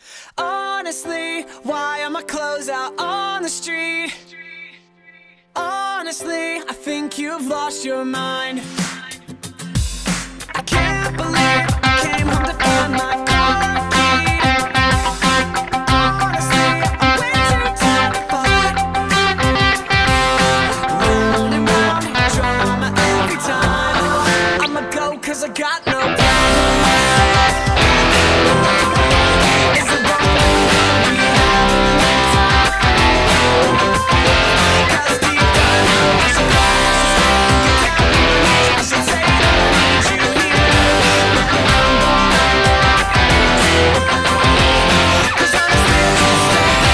Honestly, why are my clothes out on the street? Honestly, I think you've lost your mind. I can't believe I came home to find my car key. Honestly, I'm way too tired to fight. Running round, drama every time. I'ma go 'cause I got no problem. Is it wrong that I'm gonna be having that time? 'Cause deep down I should get down. I should say that I need you here. 'Cause honestly it's just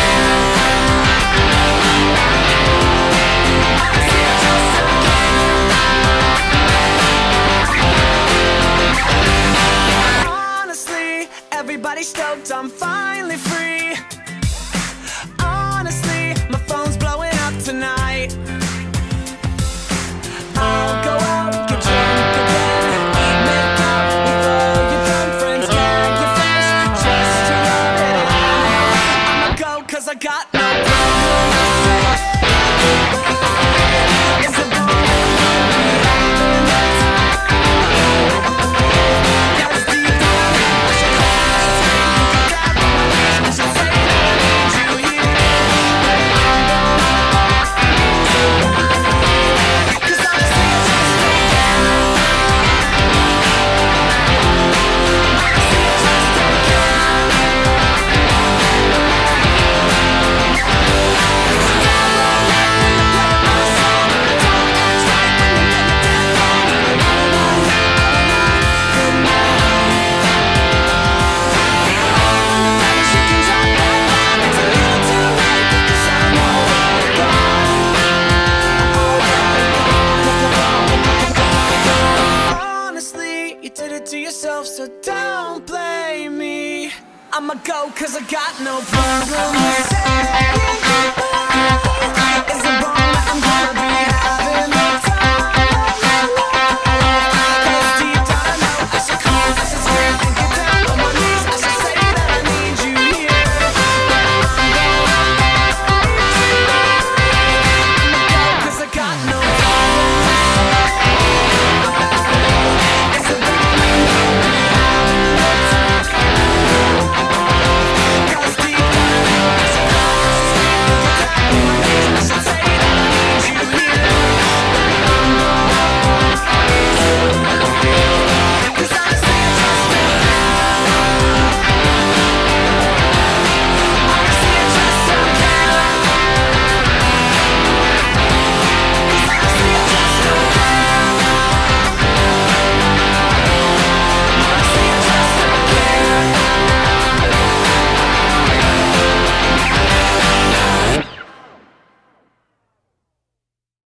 honestly, everybody's stoked I'm finally free. Honestly, my phone's blowing up tonight. I'll go out, get drunk again, make out with all your dumb friends, gag your face just to rub it in. I'ma go 'cause I got no problem. Is it wrong that I'm gonna be having that time? 'Cause deep down I should call, I should scream, grab on my knees, I should say that I need you here. 'Cause honestly I just don't care. Honestly I just don't care. Honestly, you did it to yourself, so don't blame me. I'ma go 'cause I got no problem with saying goodbye. Is it wrong that I'm gonna be having that time?